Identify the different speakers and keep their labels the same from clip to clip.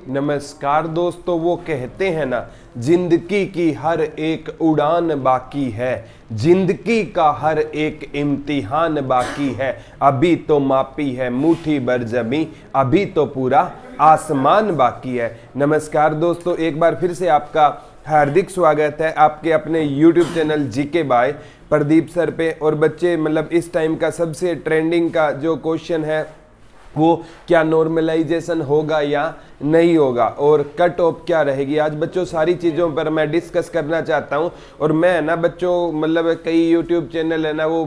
Speaker 1: नमस्कार दोस्तों। वो कहते हैं ना, जिंदगी की हर एक उड़ान बाकी है, जिंदगी का हर एक इम्तिहान बाकी है। अभी तो मापी है मुट्ठी भर जमी, अभी तो पूरा आसमान बाकी है। नमस्कार दोस्तों, एक बार फिर से आपका हार्दिक स्वागत है आपके अपने YouTube channel GK by Pradeep sir पे। और बच्चे, मतलब इस टाइम का सबसे ट्रेंडिंग का जो क्वेश्चन है वो क्या नॉर्मलाइजेशन होगा या नहीं होगा, और कट ऑफ क्या रहेगी। आज बच्चों सारी चीज़ों पर मैं डिस्कस करना चाहता हूं। और मैं ना बच्चों, मतलब कई यूट्यूब चैनल है ना वो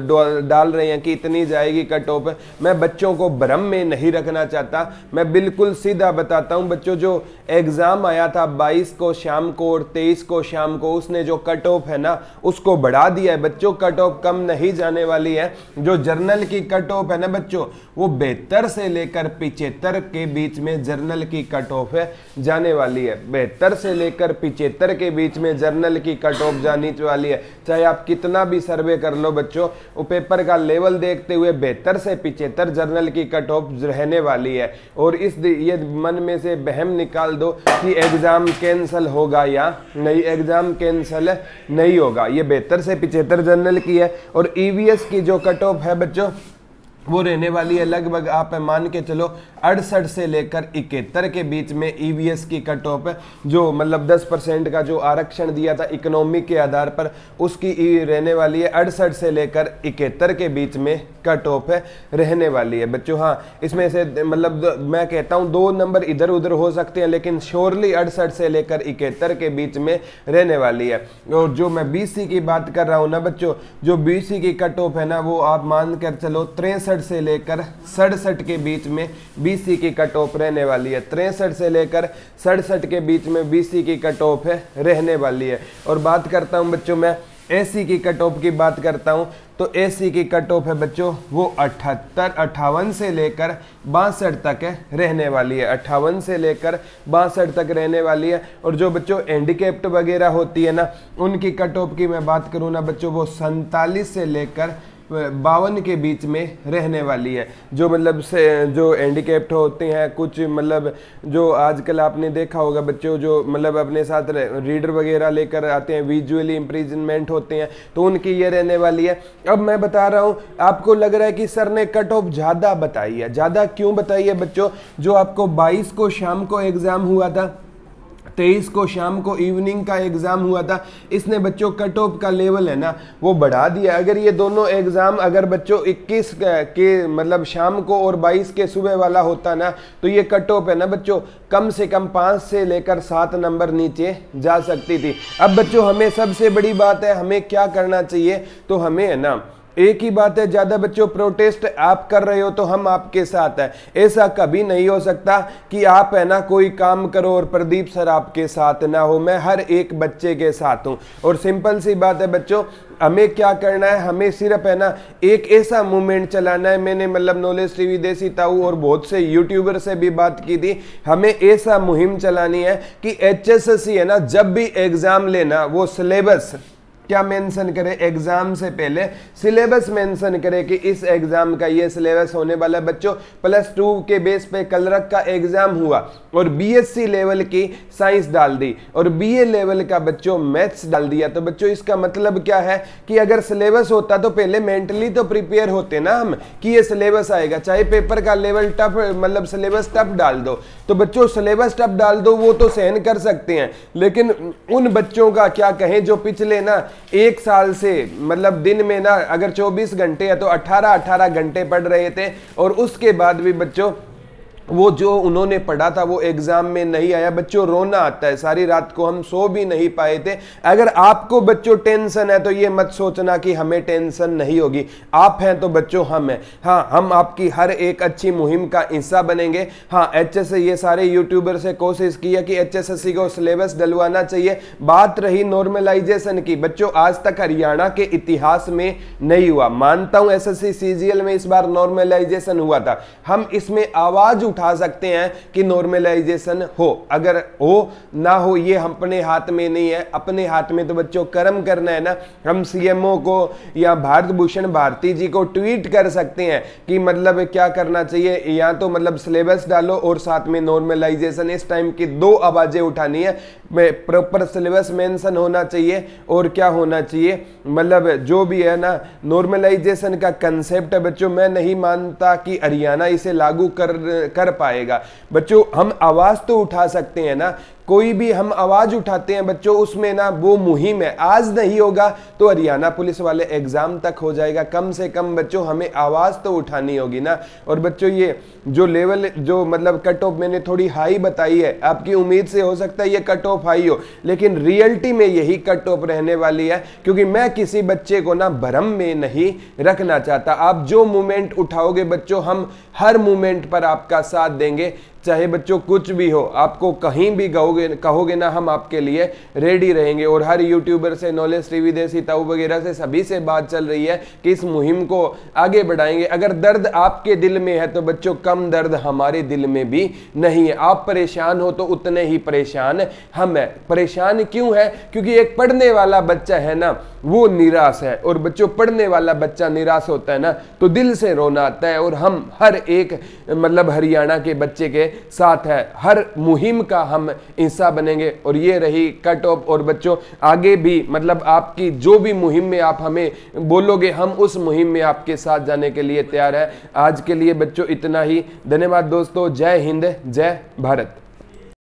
Speaker 1: डाल रहे हैं कि इतनी जाएगी कट ऑफ। मैं बच्चों को भ्रम में नहीं रखना चाहता, मैं बिल्कुल सीधा बताता हूं। बच्चों जो एग्ज़ाम आया था 22 को शाम को और 23 को शाम को, उसने जो कट ऑफ है ना उसको बढ़ा दिया है। बच्चों कट ऑफ कम नहीं जाने वाली है। जो जर्नल की कट ऑफ है ना बच्चों, वो 72 से लेकर 75 के बीच में जर्नल की कट ऑफ है जाने वाली है। 72 से लेकर 75 के बीच में जर्नल की कट ऑफ जानी वाली है। चाहे आप कितना भी सर्वे कर लो बच्चों, वो पेपर का लेवल देखते हुए 72 से 75 जर्नल की कट ऑफ रहने वाली है। और ये मन में से बहम निकाल दो कि एग्जाम कैंसिल होगा या नहीं। एग्जाम कैंसिल नहीं होगा। ये 72 से 75 जर्नल की है। और ईवीएस की जो कट ऑफ है बच्चों, वो रहने वाली है लगभग, आप मान के चलो 68 से लेकर 71 के बीच में ईवीएस की कट ऑफ है। जो मतलब 10% का जो आरक्षण दिया था इकोनॉमी के आधार पर, उसकी रहने वाली है 68 से लेकर 71 के बीच में कट ऑफ है रहने वाली है बच्चों। हाँ, इसमें से मतलब मैं कहता हूँ 2 नंबर इधर उधर हो सकते हैं, लेकिन श्योरली 68 से लेकर 71 के बीच में रहने वाली है। और जो मैं बीसी की बात कर रहा हूँ ना बच्चों, जो बीसी की कट ऑफ है ना, वो आप मान कर चलो 63 से लेकर 67 के बीच में बीसी की कट ऑफ रहने वाली है। 63 से लेकर 67 के बीच में बीसी की कट ऑफ है रहने वाली है। और बात करता हूं बच्चों, मैं एसी की कट ऑफ की बात करता हूं, तो एसी की कट ऑफ है बच्चों वो 58 से लेकर 62 तक है रहने वाली है। 58 से लेकर 62 तक रहने वाली है। और जो बच्चों हैंडीकैप्ड वगैरह होती है ना, उनकी कट ऑफ की मैं बात करूं ना बच्चों, वो 47 से लेकर 52 के बीच में रहने वाली है। जो मतलब से जो हैंडीकैप्ड होते हैं कुछ, मतलब जो आजकल आपने देखा होगा बच्चों, जो मतलब अपने साथ रीडर वगैरह लेकर आते हैं, विजुअली इम्प्रिजनमेंट होते हैं, तो उनकी ये रहने वाली है। अब मैं बता रहा हूँ, आपको लग रहा है कि सर ने कट ऑफ ज़्यादा बताई है। ज़्यादा क्यों बताई है बच्चों? जो आपको 22 को शाम को एग्ज़ाम हुआ था, 23 को शाम को इवनिंग का एग्जाम हुआ था, इसने बच्चों कट ऑफ का लेवल है ना वो बढ़ा दिया। अगर ये दोनों एग्जाम अगर बच्चों 21 के मतलब शाम को और 22 के सुबह वाला होता ना, तो ये कट ऑफ है ना बच्चों कम से कम 5 से लेकर 7 नंबर नीचे जा सकती थी। अब बच्चों हमें सबसे बड़ी बात है, हमें क्या करना चाहिए, तो हमें है ना एक ही बात है, ज्यादा बच्चों प्रोटेस्ट आप कर रहे हो तो हम आपके साथ हैं। ऐसा कभी नहीं हो सकता कि आप है ना कोई काम करो और प्रदीप सर आपके साथ ना हो। मैं हर एक बच्चे के साथ हूं। और सिंपल सी बात है बच्चों, हमें क्या करना है, हमें सिर्फ है ना एक ऐसा मूवमेंट चलाना है। मैंने मतलब नॉलेज टीवी, देसी ताऊ और बहुत से यूट्यूबर से भी बात की थी। हमें ऐसा मुहिम चलानी है कि HSSC है ना जब भी एग्जाम लेना, वो सिलेबस क्या मेंशन करे, एग्जाम से पहले सिलेबस मेंशन करे कि इस एग्जाम का ये सिलेबस होने वाला है। बच्चों +2 के बेस पे कलरक का एग्जाम हुआ और BSc लेवल की साइंस डाल दी और BA लेवल का बच्चों मैथ्स डाल दिया। तो बच्चों इसका मतलब क्या है कि अगर सिलेबस होता तो पहले मेंटली तो प्रिपेयर होते ना हम कि ये सिलेबस आएगा। चाहे पेपर का लेवल टफ, मतलब सिलेबस टफ डाल दो, तो बच्चों सिलेबस टफ डाल दो वो तो सहन कर सकते हैं। लेकिन उन बच्चों का क्या कहें जो पिछले ना 1 साल से मतलब दिन में ना अगर 24 घंटे है तो 18 घंटे पढ़ रहे थे, और उसके बाद भी बच्चों वो जो उन्होंने पढ़ा था वो एग्जाम में नहीं आया। बच्चों रोना आता है, सारी रात को हम सो भी नहीं पाए थे। अगर आपको बच्चों टेंशन है तो ये मत सोचना कि हमें टेंशन नहीं होगी। आप हैं तो बच्चों हम हैं। हाँ, हम आपकी हर एक अच्छी मुहिम का हिस्सा बनेंगे। हाँ, HSSC ये सारे यूट्यूबर से कोशिश की है कि HSSC को सिलेबस डलवाना चाहिए। बात रही नॉर्मलाइजेशन की, बच्चों आज तक हरियाणा के इतिहास में नहीं हुआ। मानता हूं SSC CGL में इस बार नॉर्मलाइजेशन हुआ था, हम इसमें आवाज उठा सकते हैं कि नॉर्मलाइजेशन हो, अगर हो ना हो ये अपने हाथ में नहीं है। अपने हाथ में तो बच्चों कर्म करना है ना। हम सीएमओ को या भारत भूषण भारती जी को ट्वीट कर सकते हैं कि मतलब क्या करना चाहिए, या तो मतलब सिलेबस डालो और साथ में नॉर्मलाइजेशन, इस टाइम की 2 आवाजें उठानी है। प्रॉपर सिलेबस मेंशन होना चाहिए और क्या होना चाहिए, मतलब जो भी है ना नॉर्मलाइजेशन का कंसेप्ट है बच्चों, मैं नहीं मानता कि हरियाणा इसे लागू कर पाएगा। बच्चों हम आवाज तो उठा सकते हैं ना, कोई भी हम आवाज उठाते हैं बच्चों, उसमें ना वो मुहिम है। आज नहीं होगा तो हरियाणा पुलिस वाले एग्जाम तक हो जाएगा। कम से कम बच्चों हमें आवाज तो उठानी होगी ना। और बच्चों ये जो लेवल, जो मतलब कट ऑफ मैंने थोड़ी हाई बताई है, आपकी उम्मीद से हो सकता है ये कट ऑफ हाई हो, लेकिन रियलिटी में यही कट ऑफ रहने वाली है, क्योंकि मैं किसी बच्चे को ना भ्रम में नहीं रखना चाहता। आप जो मूवमेंट उठाओगे बच्चों, हम हर मूवमेंट पर आपका साथ देंगे, चाहे बच्चों कुछ भी हो। आपको कहीं भी कहोगे ना, हम आपके लिए रेडी रहेंगे। और हर यूट्यूबर से, नॉलेज टीवी, देसी ताऊ वगैरह से, सभी से बात चल रही है कि इस मुहिम को आगे बढ़ाएंगे। अगर दर्द आपके दिल में है तो बच्चों कम दर्द हमारे दिल में भी नहीं है। आप परेशान हो तो उतने ही परेशान हम हैं। परेशान क्यों है? क्योंकि एक पढ़ने वाला बच्चा है ना, वो निराश है। और बच्चों पढ़ने वाला बच्चा निराश होता है ना तो दिल से रोना आता है। और हम हर एक मतलब हरियाणा के बच्चे के साथ है, हर मुहिम का हम हिस्सा बनेंगे। और ये रही कट ऑफ। और बच्चों आगे भी मतलब आपकी जो भी मुहिम में आप हमें बोलोगे, हम उस मुहिम में आपके साथ जाने के लिए तैयार है। आज के लिए बच्चों इतना ही। धन्यवाद दोस्तों। जय हिंद, जय भारत।